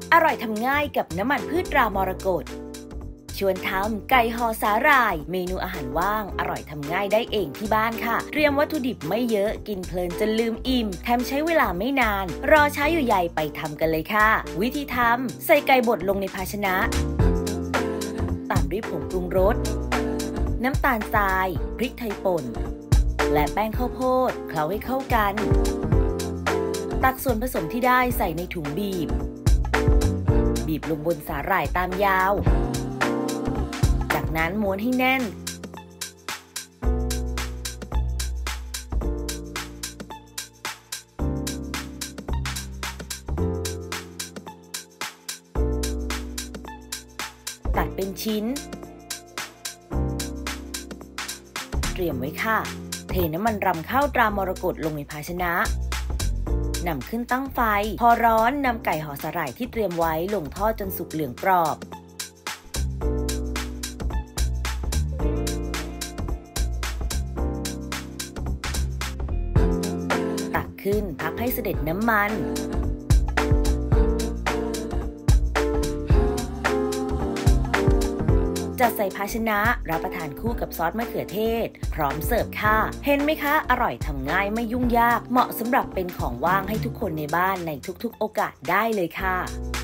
อร่อยทำง่ายกับน้ำมันพืชตรามรกตชวนทำไก่ห่อสาหร่ายเมนูอาหารว่างอร่อยทำง่ายได้เองที่บ้านค่ะเตรียมวัตถุดิบไม่เยอะกินเพลินจนลืมอิ่มแถมใช้เวลาไม่นานรอช้าอยู่ใหญ่ไปทำกันเลยค่ะวิธีทำใส่ไก่บดลงในภาชนะตามด้วยผงปรุงรสน้ำตาลทรายพริกไทยป่นและแป้งข้าวโพดเคล้าให้เข้ากันตักส่วนผสมที่ได้ใส่ในถุงบีบลงบนสาหร่ายตามยาวจากนั้นม้วนให้แน่นตัดเป็นชิ้นเตรียมไว้ค่ะเทน้ำมันรำข้าวตรามรกตลงในภาชนะนำขึ้นตั้งไฟพอร้อนนำไก่ห่อสาหร่ายที่เตรียมไว้ลงทอดจนสุกเหลืองกรอบตักขึ้นพักให้เสด็จน้ำมันจัดใส่ภาชนะรับประทานคู่กับซอสมะเขือเทศพร้อมเสิร์ฟค่ะเห็นไหมคะอร่อยทำง่ายไม่ยุ่งยากเหมาะสำหรับเป็นของว่างให้ทุกคนในบ้านในทุกๆโอกาสได้เลยค่ะ